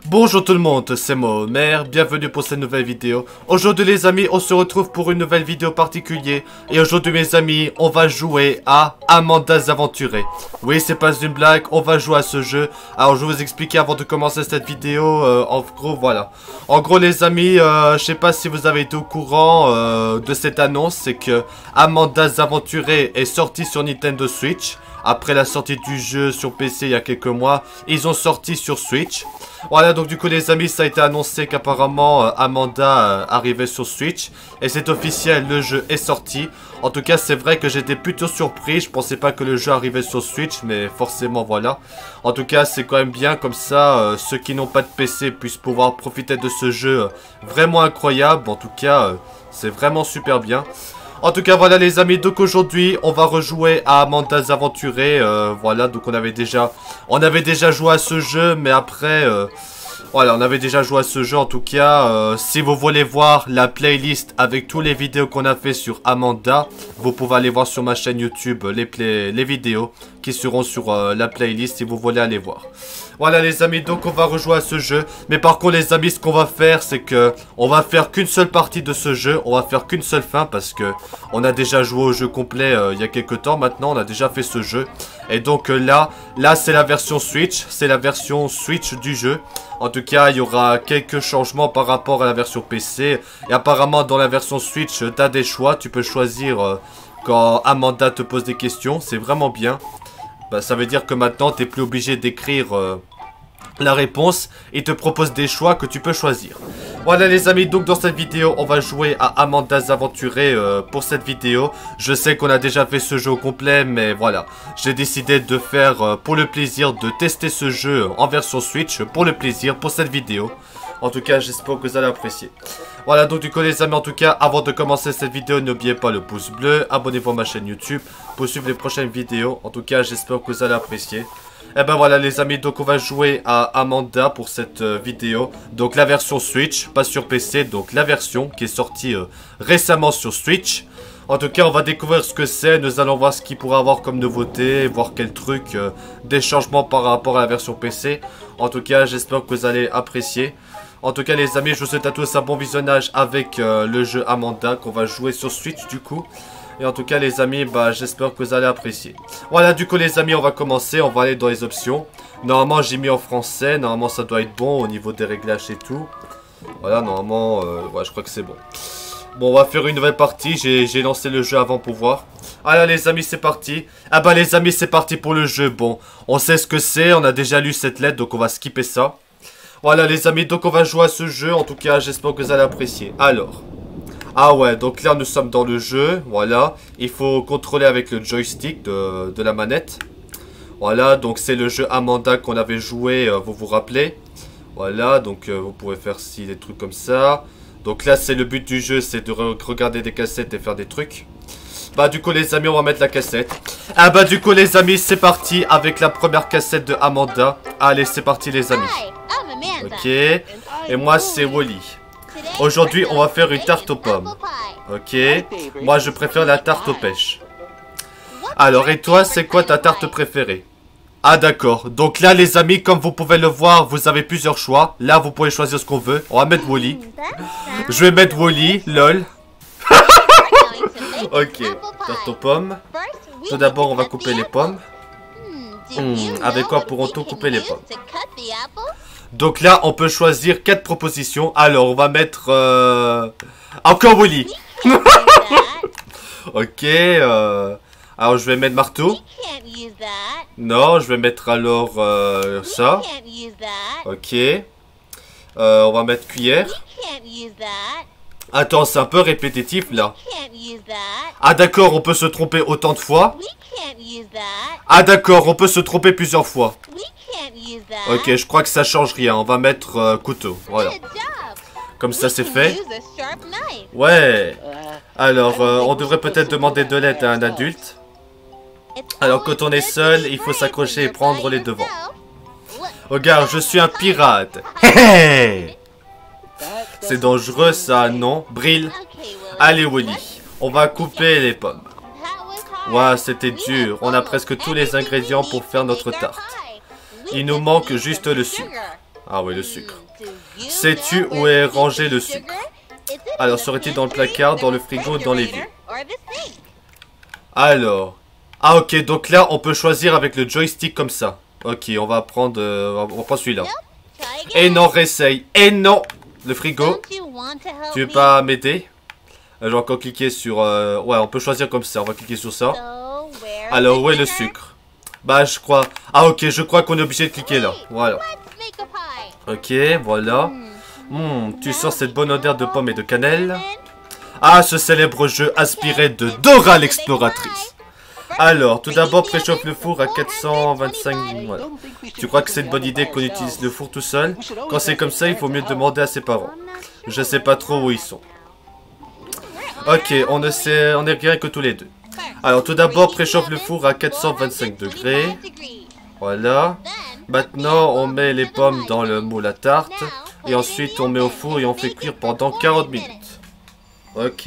Bonjour tout le monde, c'est moi Omer, bienvenue pour cette nouvelle vidéo. Aujourd'hui les amis, on se retrouve pour une nouvelle vidéo particulière. Et aujourd'hui mes amis, on va jouer à Amanda's Aventuré. Oui, c'est pas une blague, on va jouer à ce jeu. Alors je vais vous expliquer avant de commencer cette vidéo, en gros voilà. En gros les amis, je sais pas si vous avez été au courant de cette annonce. C'est que Amanda's Aventuré est sorti sur Nintendo Switch. Après la sortie du jeu sur PC il y a quelques mois, ils ont sorti sur Switch. Voilà, donc du coup les amis, ça a été annoncé qu'apparemment Amanda arrivait sur Switch. Et c'est officiel, le jeu est sorti. En tout cas, c'est vrai que j'étais plutôt surpris. Je pensais pas que le jeu arrivait sur Switch, mais forcément voilà. En tout cas, c'est quand même bien, comme ça, ceux qui n'ont pas de PC puissent pouvoir profiter de ce jeu vraiment incroyable. En tout cas, c'est vraiment super bien. En tout cas voilà les amis, donc aujourd'hui on va rejouer à Amanda's Aventuré. Voilà, donc on avait déjà joué à ce jeu, mais après voilà, on avait déjà joué à ce jeu. En tout cas, si vous voulez voir la playlist avec tous les vidéos qu'on a fait sur Amanda, vous pouvez aller voir sur ma chaîne YouTube les vidéos qui seront sur la playlist si vous voulez aller voir. Voilà les amis, donc on va rejouer à ce jeu. Mais par contre les amis, ce qu'on va faire, c'est que on va faire qu'une seule partie de ce jeu. On va faire qu'une seule fin parce que on a déjà joué au jeu complet il y a quelques temps. Maintenant on a déjà fait ce jeu. Et donc là c'est la version Switch. C'est la version Switch du jeu. En tout cas il y aura quelques changements par rapport à la version PC. Et apparemment dans la version Switch tu as des choix. Tu peux choisir quand Amanda te pose des questions. C'est vraiment bien. Bah, ça veut dire que maintenant tu n'es plus obligé d'écrire la réponse. Il te propose des choix que tu peux choisir. Voilà les amis, donc dans cette vidéo on va jouer à Amanda's Aventuré pour cette vidéo. Je sais qu'on a déjà fait ce jeu au complet, mais voilà, j'ai décidé de faire pour le plaisir de tester ce jeu en version Switch pour le plaisir pour cette vidéo. En tout cas j'espère que vous allez apprécier. Voilà, donc du coup les amis, en tout cas avant de commencer cette vidéo, n'oubliez pas le pouce bleu, abonnez-vous à ma chaîne YouTube pour suivre les prochaines vidéos. En tout cas j'espère que vous allez apprécier. Et ben voilà les amis, donc on va jouer à Amanda pour cette vidéo. Donc la version Switch, pas sur PC, donc la version qui est sortie récemment sur Switch. En tout cas on va découvrir ce que c'est, nous allons voir ce qu'il pourra avoir comme nouveauté, voir quel truc, des changements par rapport à la version PC. En tout cas j'espère que vous allez apprécier. En tout cas les amis, je vous souhaite à tous un bon visionnage avec le jeu Amanda qu'on va jouer sur Switch du coup. Et en tout cas les amis, bah j'espère que vous allez apprécier. Voilà, du coup les amis, on va commencer, on va aller dans les options. Normalement j'ai mis en français, normalement ça doit être bon au niveau des réglages et tout. Voilà, normalement, ouais, je crois que c'est bon. Bon, on va faire une nouvelle partie, j'ai lancé le jeu avant pour voir. Alors les amis, c'est parti. Ah bah les amis, c'est parti pour le jeu. Bon, on sait ce que c'est, on a déjà lu cette lettre, donc on va skipper ça. Voilà les amis, donc on va jouer à ce jeu, en tout cas j'espère que vous allez apprécier. Alors... ah ouais, donc là nous sommes dans le jeu, voilà. Il faut contrôler avec le joystick de la manette. Voilà, donc c'est le jeu Amanda qu'on avait joué, vous vous rappelez. Voilà, donc vous pouvez faire des trucs comme ça. Donc là c'est le but du jeu, c'est de regarder des cassettes et faire des trucs. Bah du coup les amis, on va mettre la cassette. Ah bah du coup les amis, c'est parti avec la première cassette de Amanda. Allez, c'est parti les amis. Ok, et moi c'est Wally. Aujourd'hui, on va faire une tarte aux pommes. Ok. Moi, je préfère la tarte aux pêches. Alors, et toi, c'est quoi ta tarte préférée? Ah, d'accord. Donc là, les amis, comme vous pouvez le voir, vous avez plusieurs choix. Là, vous pouvez choisir ce qu'on veut. On va mettre Wally. Je vais mettre Wally, lol. Ok. Tarte aux pommes. Tout d'abord, on va couper les pommes. Avec quoi pourront-on couper les pommes? Donc là, on peut choisir 4 propositions. Alors, on va mettre... encore Wally. Ok. Alors, je vais mettre marteau. Non, je vais mettre alors ça. Ok. On va mettre cuillère. Attends, c'est un peu répétitif là. Ah d'accord, on peut se tromper autant de fois. Ah d'accord, on peut se tromper plusieurs fois. Ok, je crois que ça change rien. On va mettre couteau, voilà. Comme ça c'est fait. Ouais. Alors, on devrait peut-être demander de l'aide à un adulte. Alors, quand on est seul, il faut s'accrocher et prendre les devants. Regarde, je suis un pirate. C'est dangereux ça, non? Brille. Allez Wally, on va couper les pommes. Ouah, c'était dur. On a presque tous les ingrédients pour faire notre tarte. Il nous manque juste le sucre. Ah oui, le sucre. Sais-tu où est rangé le sucre? Alors, serait-il dans le placard, dans le frigo, dans l'évier? Alors. Ah ok, donc là, on peut choisir avec le joystick comme ça. Ok, on va prendre, celui-là. Et non, réessaye. Et non, le frigo. Tu veux pas m'aider? Je vais encore cliquer sur... ouais, on peut choisir comme ça. On va cliquer sur ça. Alors, où est le sucre? Bah, je crois... Ah ok, je crois qu'on est obligé de cliquer là. Voilà. Ok, voilà. Tu sens cette bonne odeur de pommes et de cannelle. Ah, ce célèbre jeu inspiré de Dora l'exploratrice. Alors, tout d'abord, préchauffe le four à 425... Voilà. Tu crois que c'est une bonne idée qu'on utilise le four tout seul? Quand c'est comme ça, il faut mieux demander à ses parents. Je sais pas trop où ils sont. Ok, on est rien que tous les deux. Alors, tout d'abord, préchauffe le four à 425 degrés. Voilà. Maintenant, on met les pommes dans le moule à tarte. Et ensuite, on met au four et on fait cuire pendant 40 minutes. Ok.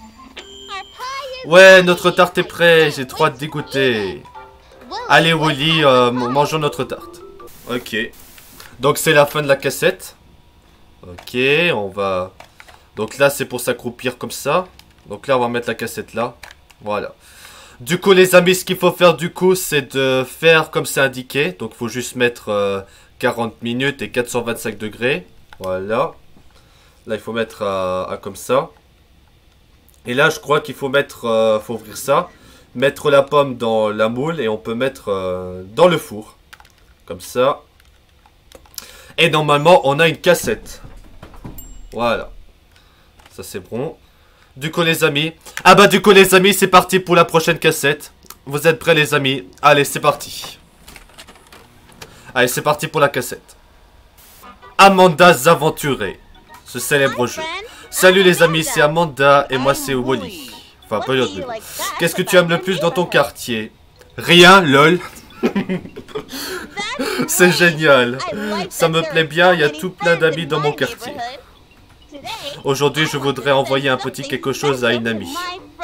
Ouais, notre tarte est prête. J'ai trop hâte d'écouter. Allez, Wally, mangeons notre tarte. Ok. Donc, c'est la fin de la cassette. Ok, on va... Donc là, c'est pour s'accroupir comme ça. Donc là, on va mettre la cassette là. Voilà. Du coup, les amis, ce qu'il faut faire du coup, c'est de faire comme c'est indiqué. Donc, il faut juste mettre 40 minutes et 425 degrés. Voilà. Là, il faut mettre à comme ça. Et là, je crois qu'il faut mettre... faut ouvrir ça. Mettre la pomme dans la moule et on peut mettre dans le four. Comme ça. Et normalement, on a une cassette. Voilà. Ça, c'est bon. Du coup, les amis. Ah bah, du coup, les amis, c'est parti pour la prochaine cassette. Vous êtes prêts, les amis? Allez, c'est parti. Allez, c'est parti pour la cassette. Amanda's Aventurés. Ce célèbre jeu. Salut les amis, c'est Amanda et moi c'est Wally. Enfin, pas l'autre. Qu'est-ce que tu aimes le plus dans ton quartier? Rien, lol. C'est génial. Ça me plaît bien, il y a tout plein d'amis dans mon quartier. Aujourd'hui, je voudrais envoyer un petit quelque chose à une amie.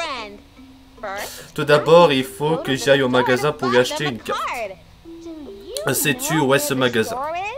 Tout d'abord, il faut que j'aille au magasin pour lui acheter une carte. Sais-tu où est ce magasin?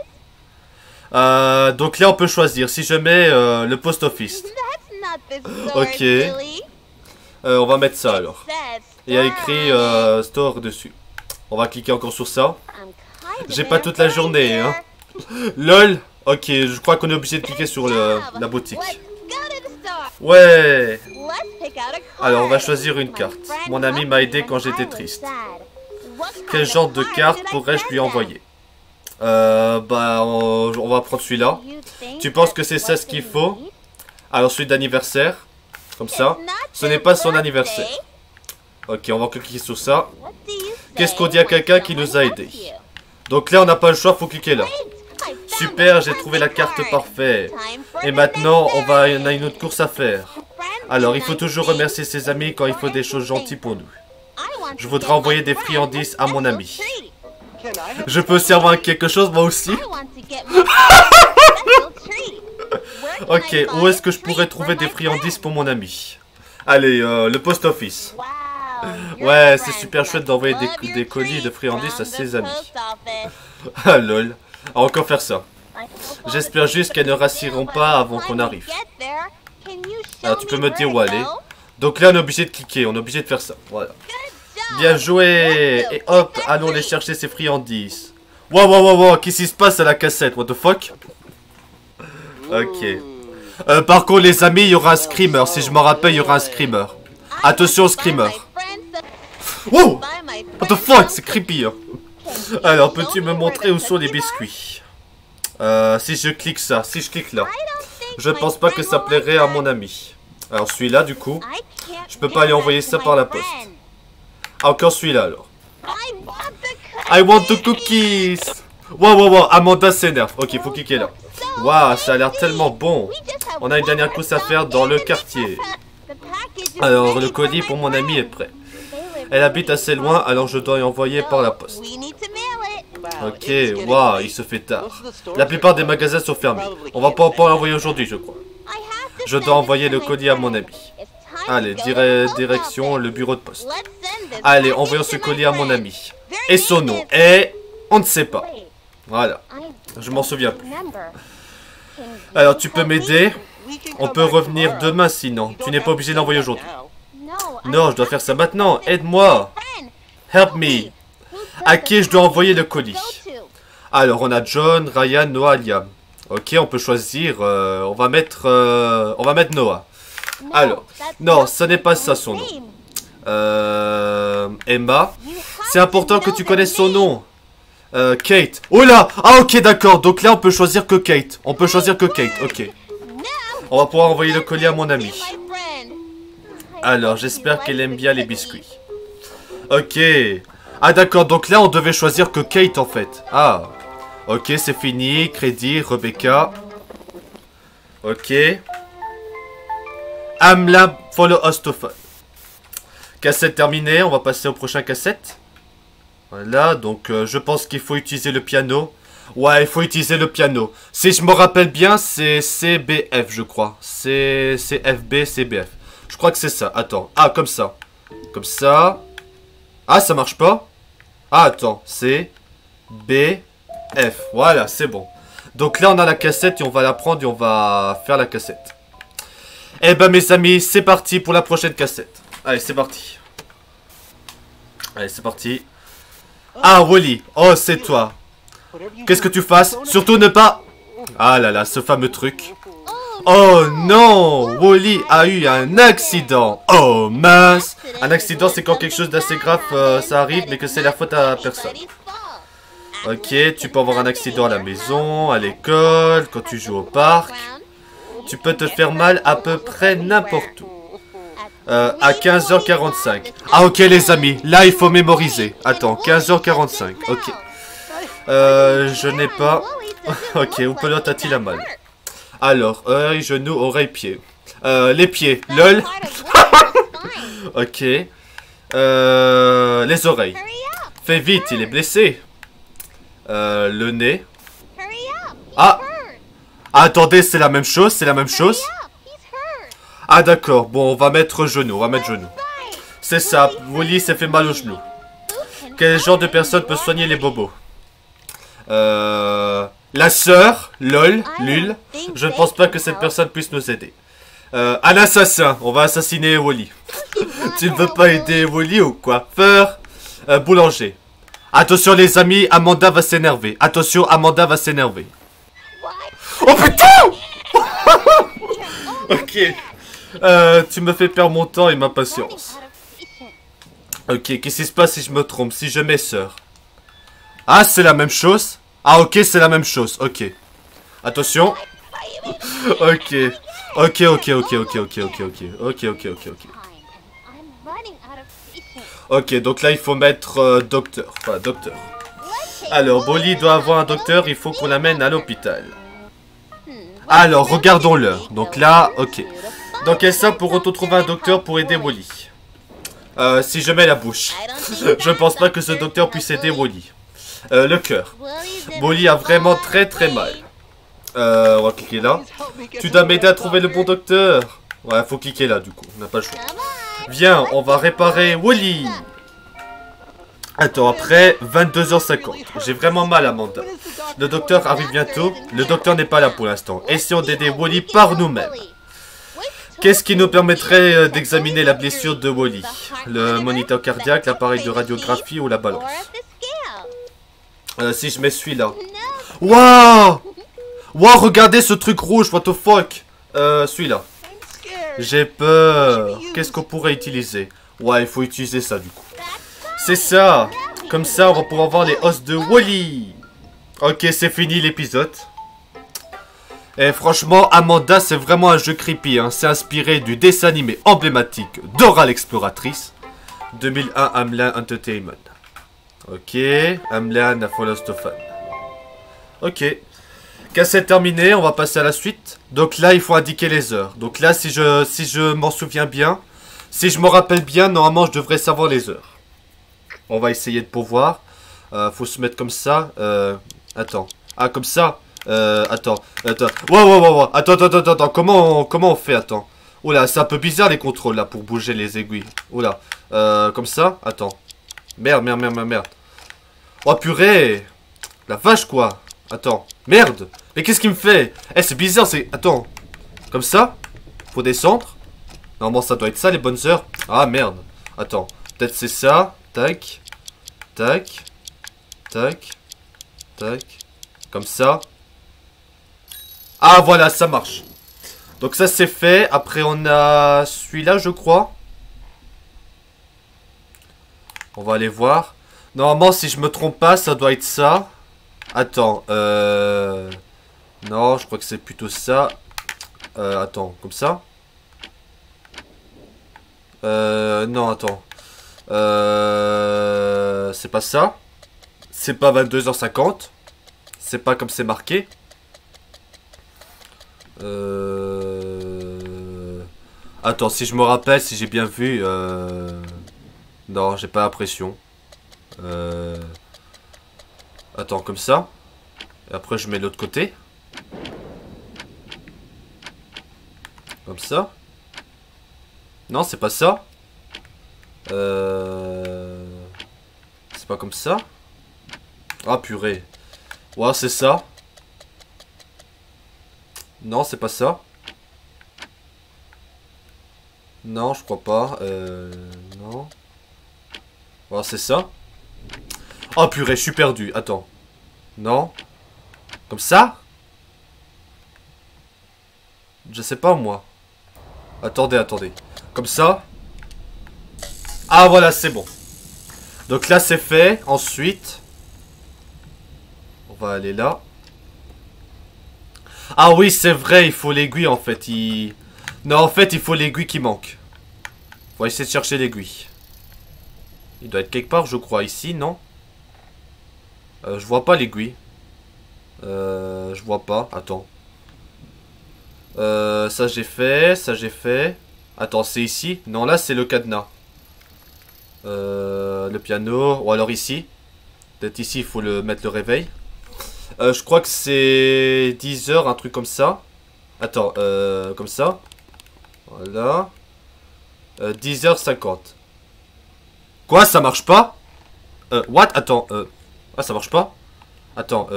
Donc là, on peut choisir. Si je mets le post office. Ok. On va mettre ça alors. Il y a écrit store dessus. On va cliquer encore sur ça. J'ai pas toute la journée, hein. LOL. Ok, je crois qu'on est obligé de cliquer sur la boutique. Ouais. Alors, on va choisir une carte. Mon ami m'a aidé quand j'étais triste. Quel genre de carte pourrais-je lui envoyer? Bah, on va prendre celui-là. Tu penses que c'est ça ce qu'il faut? Alors, celui d'anniversaire. Comme ça. Ce n'est pas son anniversaire. Ok, on va cliquer sur ça. Qu'est-ce qu'on dit à quelqu'un qui nous a aidés? Donc là, on n'a pas le choix, faut cliquer là. Super, j'ai trouvé la carte parfaite. Et maintenant, on a une autre course à faire. Alors, il faut toujours remercier ses amis quand il faut des choses gentilles pour nous. Je voudrais envoyer des friandises à mon ami. Je peux aussi avoir quelque chose, moi aussi? Ok, où est-ce que je pourrais trouver des friandises pour mon ami? Allez, le post office. Ouais, c'est super chouette d'envoyer des colis de friandises à ses amis. Ah lol. On va encore faire ça. J'espère juste qu'elles ne rassiront pas avant qu'on arrive. Alors tu peux me dire où aller. Donc là on est obligé de cliquer, on est obligé de faire ça. Voilà. Bien joué. Et hop, allons les chercher ces friandises. Wow, wow, wow, wow, qu'est-ce qui se passe à la cassette? What the fuck? Ok. Par contre les amis, il y aura un screamer. Si je m'en rappelle, il y aura un screamer. Attention au screamer. Wow. What the fuck, c'est creepy hein. Alors, peux-tu me montrer où sont les biscuits? Si je clique ça, si je clique là. Je pense pas que ça plairait à mon ami. Alors, celui-là, du coup. Je peux pas lui envoyer ça par la poste. Ah, encore celui-là, alors. I want the cookies. Wow, wow, wow, Amanda s'énerve. Ok, faut cliquer là. Waouh, ça a l'air tellement bon. On a une dernière course à faire dans le quartier. Alors, le colis pour mon ami est prêt. Elle habite assez loin, alors je dois y envoyer par la poste. Ok, waouh, il se fait tard. La plupart des magasins sont fermés. On va pas l'envoyer aujourd'hui, je crois. Je dois envoyer le colis à mon ami. Allez, direction le bureau de poste. Allez, envoyons ce colis à mon ami. Et son nom. Et on ne sait pas. Voilà. Je m'en souviens plus. Alors, tu peux m'aider? On peut revenir demain sinon. Tu n'es pas obligé d'envoyer aujourd'hui. Non, je dois faire ça maintenant. Aide-moi. Help me. À qui je dois envoyer le colis? Alors, on a John, Ryan, Noah, Liam. Ok, on peut choisir. On va mettre Noah. Alors, non, ce n'est pas ça son nom. Emma. C'est important que tu connaisses son nom. Kate. Oh là! Ah ok, d'accord. Donc là, on peut choisir que Kate. On peut choisir que Kate. Ok. On va pouvoir envoyer le colis à mon ami. Alors, j'espère qu'elle aime bien les biscuits. Ok. Ah d'accord, donc là, on devait choisir que Kate, en fait. Ah. Ok, c'est fini. Crédit, Rebecca. Ok. Amla, follow us to fun. Cassette terminée, on va passer au prochain cassette. Voilà, donc je pense qu'il faut utiliser le piano. Ouais, il faut utiliser le piano. Si je me rappelle bien, c'est CBF, je crois. C'est FB, CBF. Je crois que c'est ça. Attends. Ah, comme ça. Comme ça. Ah, ça marche pas? Ah, attends. C'est BF. Voilà, c'est bon. Donc là, on a la cassette et on va la prendre et on va faire la cassette. Eh ben, mes amis, c'est parti pour la prochaine cassette. Allez, c'est parti. Allez, c'est parti. Ah, Wally. Oh, c'est toi. Qu'est-ce que tu fasses? Surtout ne pas... Ah là là, ce fameux truc. Oh non! Wally a eu un accident. Oh mince! Un accident, c'est quand quelque chose d'assez grave, ça arrive, mais que c'est la faute à personne. Ok, tu peux avoir un accident à la maison, à l'école, quand tu joues au parc. Tu peux te faire mal à peu près n'importe où. À 15h45. Ah ok les amis, là il faut mémoriser. Attends, 15h45, ok. Je n'ai pas... Ok, où pelote a-t-il la mal? Alors, œil, genou, oreille, pied. Les pieds, lol. Ok. Les oreilles. Fais vite, il est blessé. Le nez. Ah. Attendez, c'est la même chose, c'est la même chose. Ah d'accord, bon, on va mettre genou, on va mettre genou. C'est ça, Wally s'est fait mal au genou. Quel genre de personne peut soigner les bobos? La sœur, lol, lul. Je ne pense pas que cette personne puisse nous aider. Un assassin, on va assassiner Wally. Tu ne veux pas aider Wally ou quoi? Coiffeur, boulanger. Attention les amis, Amanda va s'énerver. Attention, Amanda va s'énerver. Oh putain! Ok. Tu me fais perdre mon temps et ma patience. Ok, qu'est-ce qui se passe si je me trompe? Si je mets sœur. Ah, c'est la même chose? Ah, ok, c'est la même chose. Ok. Attention. Ok. Ok, ok, ok, ok, ok, ok, ok. Ok, ok, ok, ok. Ok, donc là, il faut mettre docteur. Enfin, docteur. Alors, Wally doit avoir un docteur. Il faut qu'on l'amène à l'hôpital. Alors, regardons l'heure. Donc là, ok. Dans quel ça pour retrouver un docteur pour aider Wally? Si je mets la bouche. Je pense pas que ce docteur puisse aider Wally. Le cœur. Wally a vraiment très très mal. On va cliquer là. Tu dois m'aider à trouver le bon docteur. Ouais, faut cliquer là du coup. On n'a pas le choix. Viens, on va réparer Wally. Attends, après 22h50. J'ai vraiment mal, Amanda. Le docteur arrive bientôt. Le docteur n'est pas là pour l'instant. Essayons d'aider Wally par nous-mêmes. Qu'est-ce qui nous permettrait d'examiner la blessure de Wally? Le moniteur cardiaque, l'appareil de radiographie ou la balance? Si je mets celui-là. Waouh! Waouh, regardez ce truc rouge, what the fuck? Celui-là. J'ai peur. Qu'est-ce qu'on pourrait utiliser? Ouais, il faut utiliser ça du coup. C'est ça. Comme ça, on va pouvoir voir les os de Wally. Ok, c'est fini l'épisode. Et franchement, Amanda, c'est vraiment un jeu creepy. Hein. C'est inspiré du dessin animé emblématique Dora l'exploratrice. 2001 Hamelin Entertainment. Ok, Hamelin a Follow the Fun. Ok. Cassette terminée, on va passer à la suite. Donc là, il faut indiquer les heures. Donc là, si je m'en souviens bien, si je me rappelle bien, normalement, je devrais savoir les heures. On va essayer de pouvoir. Faut se mettre comme ça. Attends. Ah, comme ça. Attends. Wow. Attends. Comment on fait? Attends. Oula, c'est un peu bizarre les contrôles là pour bouger les aiguilles. Oula. Comme ça. Attends. Merde. Oh purée. La vache, quoi. Attends. Merde. Mais qu'est-ce qu'il me fait? Eh, c'est bizarre, c'est... Attends. Comme ça? Faut descendre. Normalement, ça doit être ça, les bonnes heures. Ah, merde. Attends. Peut-être c'est ça. Tac. Tac. Tac. Tac. Comme ça. Ah, voilà, ça marche. Donc ça, c'est fait. Après, on a celui-là, je crois. On va aller voir. Normalement, si je me trompe pas, ça doit être ça. Attends, non, je crois que c'est plutôt ça. Attends, comme ça. Non, attends. C'est pas ça. C'est pas 22h50. C'est pas comme c'est marqué. Attends, si je me rappelle, si j'ai bien vu. Non, j'ai pas l'impression. Attends, comme ça. Et après, je mets l'autre côté. Comme ça. Non, c'est pas ça. C'est pas comme ça. Ah, purée. Ouais, c'est ça. Non, c'est pas ça. Non, je crois pas. Non. Ouais, c'est ça. Oh, purée, je suis perdu. Attends. Non. Comme ça? Je sais pas, moi. Attendez, attendez. Comme ça? Ah, voilà, c'est bon. Donc là, c'est fait. Ensuite, on va aller là. Ah oui, c'est vrai, il faut l'aiguille, en fait. Non, en fait, il faut l'aiguille qui manque. On va essayer de chercher l'aiguille. Il doit être quelque part, je crois. Ici, non? Je vois pas l'aiguille. Je vois pas. Attends. Ça j'ai fait. Ça j'ai fait. Attends, c'est ici? Non, là c'est le cadenas. Le piano. Ou alors ici. Peut-être ici, il faut mettre le réveil. Je crois que c'est 10h, un truc comme ça. Attends, comme ça. Voilà. 10h50. Quoi, ça marche pas? What? Attends, ah, ça marche pas? Attends,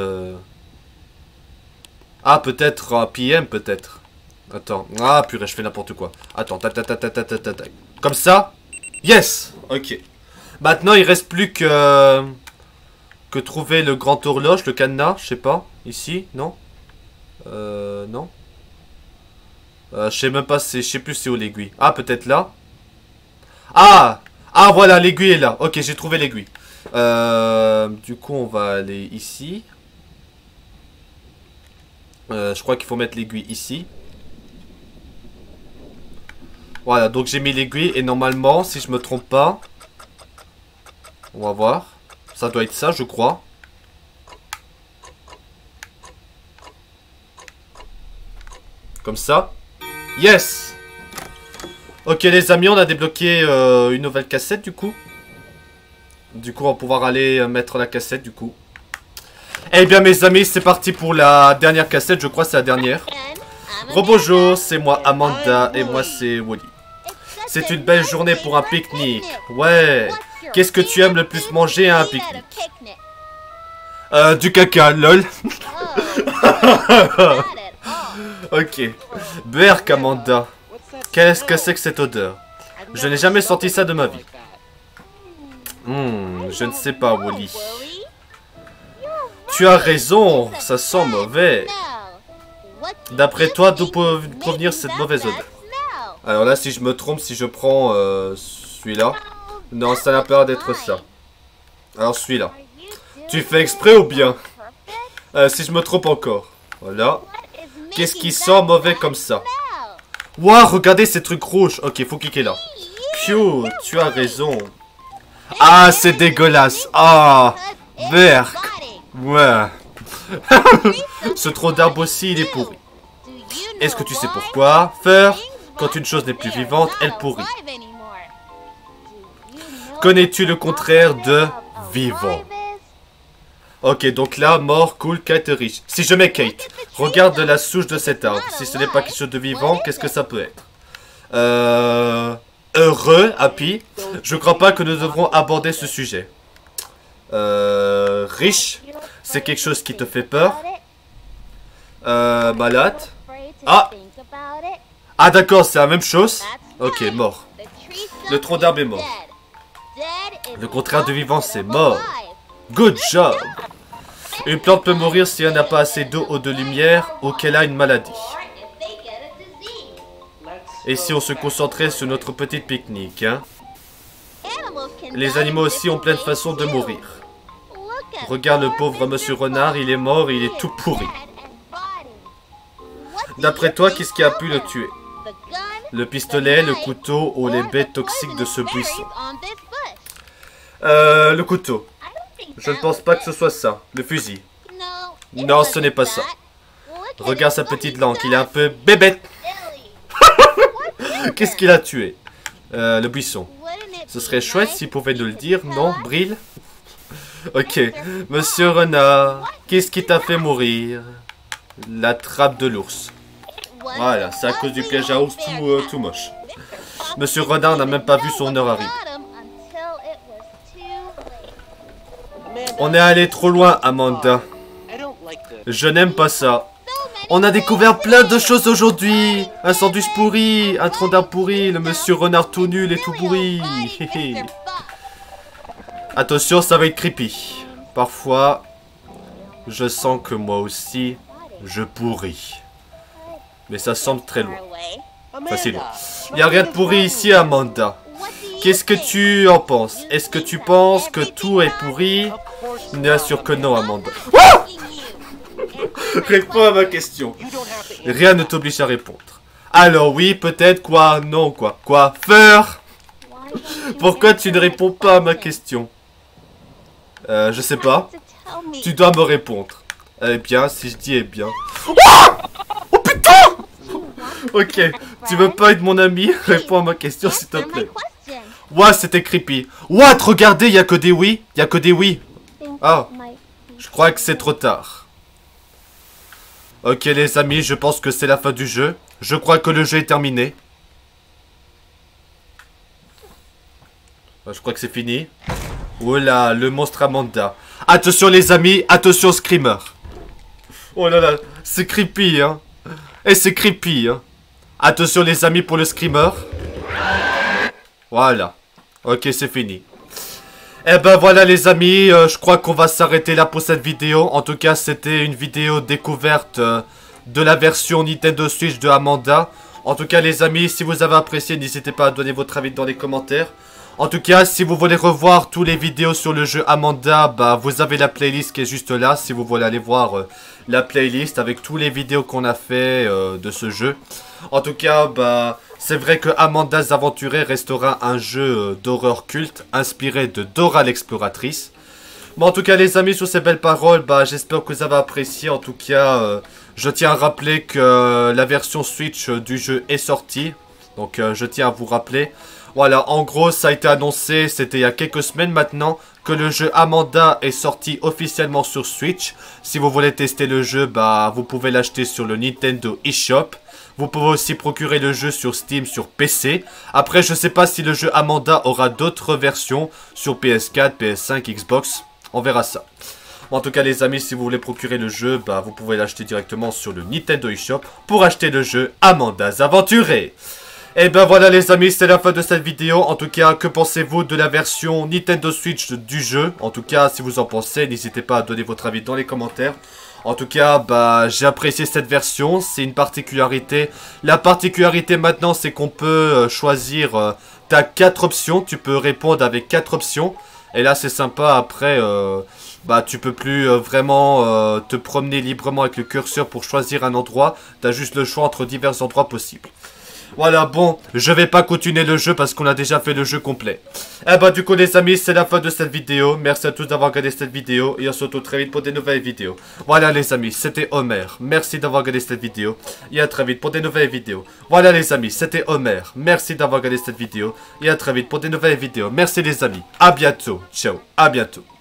ah, peut-être PM, peut-être. Attends. Ah, purée, je fais n'importe quoi. Attends, tac, tac, tac, tac, tac, tac, tac. Comme ça? Yes! Ok. Maintenant, il reste plus que trouver le grand horloge, le cadenas, je sais pas. Ici, non? Non. Je sais même pas, je sais plus c'est où l'aiguille. Ah, peut-être là? Ah! Ah, voilà, l'aiguille est là. Ok, j'ai trouvé l'aiguille. Du coup, on va aller ici. Je crois qu'il faut mettre l'aiguille ici. Voilà, donc j'ai mis l'aiguille et normalement, si je me trompe pas, on va voir. Ça doit être ça, je crois. Comme ça. Yes! Ok les amis, on a débloqué une nouvelle cassette du coup. Du coup, on va pouvoir aller mettre la cassette du coup. Eh bien mes amis, c'est parti pour la dernière cassette, je crois que c'est la dernière. Rebonjour, c'est moi Amanda et moi c'est Wally. C'est une belle journée pour un pique-nique. Ouais. Qu'est-ce que tu aimes le plus manger à un pique-nique? Du caca, lol. Ok. Berk, Amanda. Qu'est-ce que c'est que cette odeur? Je n'ai jamais senti ça de ma vie. Je ne sais pas, Wally. Tu as raison, ça sent mauvais. D'après toi, d'où peut provenir cette mauvaise odeur? Alors là, si je me trompe, si je prends celui-là. Non, ça n'a pas l'air d'être ça. Alors celui-là. Tu fais exprès ou bien? Si je me trompe encore. Voilà. Qu'est-ce qui sent mauvais comme ça? Waouh, regardez ces trucs rouges. Ok, faut cliquer là. Phew, tu as raison. Ah, c'est dégueulasse. Ah, Berk. Ouais. Ce tronc d'arbre aussi, il est pourri. Est-ce que tu sais pourquoi? Fur, quand une chose n'est plus vivante, elle pourrit. Connais-tu le contraire de vivant? Ok, donc là, mort, cool, Kate, riche. Si je mets Kate, regarde la souche de cet arbre. Si ce n'est pas quelque chose de vivant, qu'est-ce que ça peut être? Heureux, happy. Je crois pas que nous devrons aborder ce sujet. Riche. C'est quelque chose qui te fait peur? Malade? Ah! Ah d'accord, c'est la même chose? Ok, mort. Le tronc d'arbre est mort. Le contraire de vivant, c'est mort. Good job! Une plante peut mourir si elle n'a pas assez d'eau ou de lumière ou qu'elle a une maladie. Et si on se concentrait sur notre petite pique-nique, hein? Les animaux aussi ont plein de façons de mourir. Regarde le pauvre monsieur renard, il est mort et il est tout pourri. D'après toi, qu'est-ce qui a pu le tuer? Le pistolet, le couteau ou les bêtes toxiques de ce buisson? Le couteau. Je ne pense pas que ce soit ça. Le fusil. Non, ce n'est pas ça. Regarde sa petite langue, il est un peu bébête. Qu'est-ce qu'il a tué? Le buisson. Ce serait chouette s'il pouvait nous le dire, non, Brille? Ok. Monsieur Renard, qu'est-ce qui t'a fait mourir? La trappe de l'ours. Voilà, c'est à cause du piège à ours tout moche. Monsieur Renard n'a même pas vu son heure arriver. On est allé trop loin, Amanda. Je n'aime pas ça. On a découvert plein de choses aujourd'hui. Un sandwich pourri, un tronc d'arbre pourri, le monsieur renard tout nul et tout pourri. Attention, ça va être creepy. Parfois, je sens que moi aussi, je pourris. Mais ça semble très loin. Facile. Il n'y a rien de pourri ici, Amanda. Qu'est-ce que tu en penses? Est-ce que tu penses que tout est pourri? Bien sûr que non, Amanda. Réponds à ma question. Rien ne t'oblige à répondre. Alors oui, peut-être quoi? Non, quoi? Quoi? Faire? Pourquoi tu ne réponds pas à ma question? Je sais pas. Tu dois me répondre. Eh bien, si je dis eh bien... Oh putain! Ok, tu veux pas être mon ami? Réponds à ma question s'il te plaît. Ouah, c'était creepy. What? Regardez, il y a que des oui. Il y a que des oui. Ah, je crois que c'est trop tard. Ok les amis, je pense que c'est la fin du jeu. Je crois que le jeu est terminé. Je crois que c'est fini. Oula, le monstre Amanda. Attention les amis, attention Screamer. Oh là là, c'est creepy hein. Et c'est creepy hein. Attention les amis pour le Screamer. Voilà. Ok, c'est fini. Et ben voilà les amis, je crois qu'on va s'arrêter là pour cette vidéo. En tout cas, c'était une vidéo découverte de la version Nintendo Switch de Amanda. En tout cas les amis, si vous avez apprécié, n'hésitez pas à donner votre avis dans les commentaires. En tout cas, si vous voulez revoir tous les vidéos sur le jeu Amanda, bah vous avez la playlist qui est juste là. Si vous voulez aller voir la playlist avec tous les vidéos qu'on a fait de ce jeu. En tout cas, bah c'est vrai que Amanda's Aventuré restera un jeu d'horreur culte inspiré de Dora l'exploratrice. Bon, en tout cas les amis, sur ces belles paroles, bah j'espère que vous avez apprécié. En tout cas, je tiens à rappeler que la version Switch du jeu est sortie. Donc je tiens à vous rappeler. Voilà, en gros, ça a été annoncé, c'était il y a quelques semaines maintenant, que le jeu Amanda est sorti officiellement sur Switch. Si vous voulez tester le jeu, bah, vous pouvez l'acheter sur le Nintendo eShop. Vous pouvez aussi procurer le jeu sur Steam, sur PC. Après, je sais pas si le jeu Amanda aura d'autres versions sur PS4, PS5, Xbox. On verra ça. En tout cas, les amis, si vous voulez procurer le jeu, bah, vous pouvez l'acheter directement sur le Nintendo eShop pour acheter le jeu Amanda's Aventuré. Et ben voilà les amis, c'est la fin de cette vidéo. En tout cas, que pensez-vous de la version Nintendo Switch du jeu? En tout cas, si vous en pensez, n'hésitez pas à donner votre avis dans les commentaires. En tout cas, bah, j'ai apprécié cette version, c'est une particularité. La particularité maintenant, c'est qu'on peut choisir, t'as 4 options, tu peux répondre avec 4 options. Et là, c'est sympa, après, bah, tu peux plus vraiment te promener librement avec le curseur pour choisir un endroit. T'as juste le choix entre divers endroits possibles. Voilà, bon, je vais pas continuer le jeu parce qu'on a déjà fait le jeu complet. Eh bah du coup les amis, c'est la fin de cette vidéo. Merci à tous d'avoir regardé cette vidéo et on se retrouve très vite pour des nouvelles vidéos. Voilà les amis, c'était Homer. Merci d'avoir regardé cette vidéo et à très vite pour des nouvelles vidéos. Voilà les amis, c'était Homer. Merci d'avoir regardé cette vidéo et à très vite pour des nouvelles vidéos. Merci les amis, à bientôt. Ciao, à bientôt.